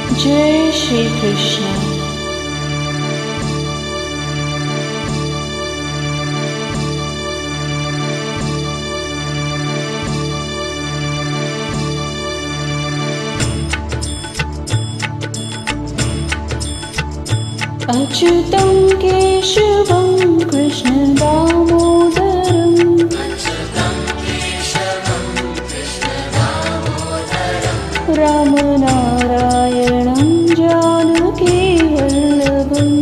जय श्री कृष्ण। अच्युतं केशवं कृष्ण दामोदरम् रामनारायणं जानकी वल्लभम्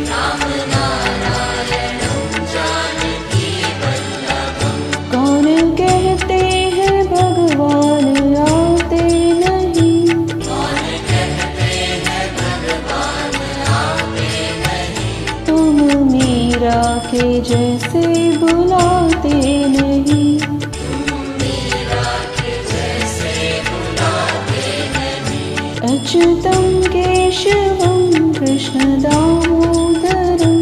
कौन कहते हैं भगवान आते नहीं, तुम मीरा के जैसे बुलाते नहीं। अच्युतं केशवं कृष्ण दामोदरम्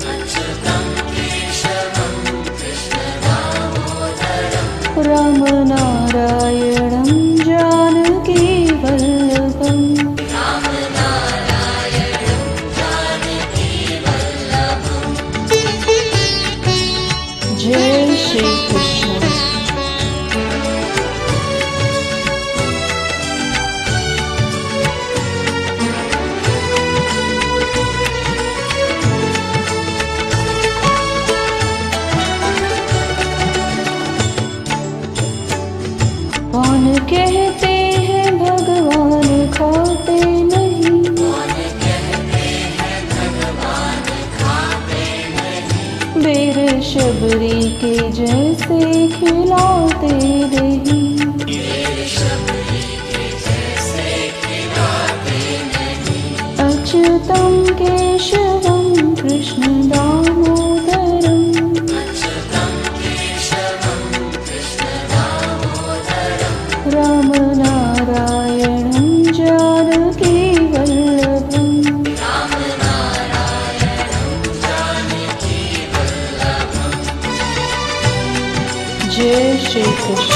रामनारायणं जानकी वल्लभम् जय श्री कृष्ण। कौन कहते हैं भगवान खाते नहीं, बेर शबरी के जैसे खिलाते नहीं। अच्युतं केशवं कृष्ण दामोदरम् रामनारायणं जानकी वल्लभम् जय श्री कृष्ण।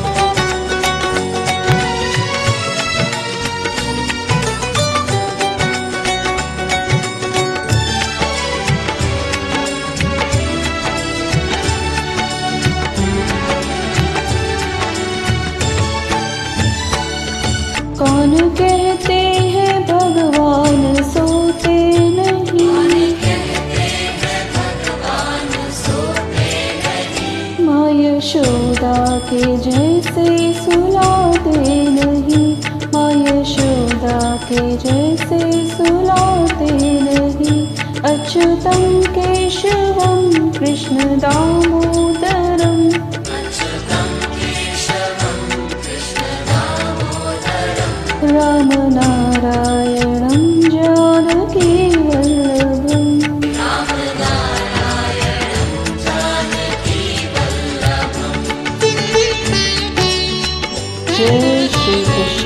कौन कहते हैं भगवान सोते नहीं, माँ यशोदा के जैसे सुलाते नहीं, माँ यशोदा के जैसे सुलाते नहीं। अच्युतं केशवं कृष्ण दामोदरम् रामनारायणं जानकी वल्लभम् जय श्री कृष्ण।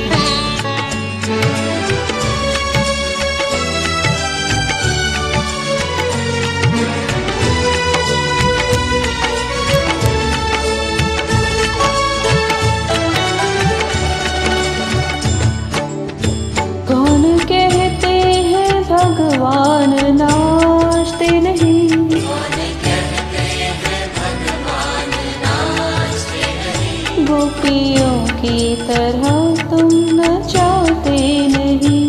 कौन कहते हैं भगवान नाचते नहीं, गोपियों की तरह तुम नचाते नहीं।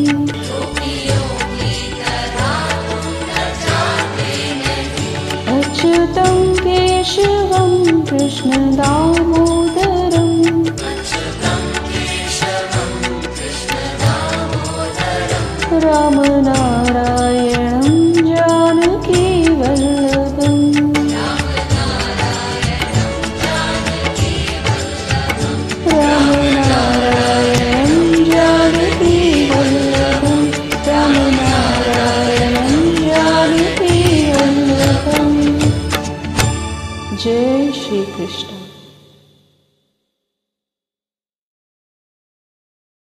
अच्युतं केशवं कृष्ण दामोदरम् रामनारायणं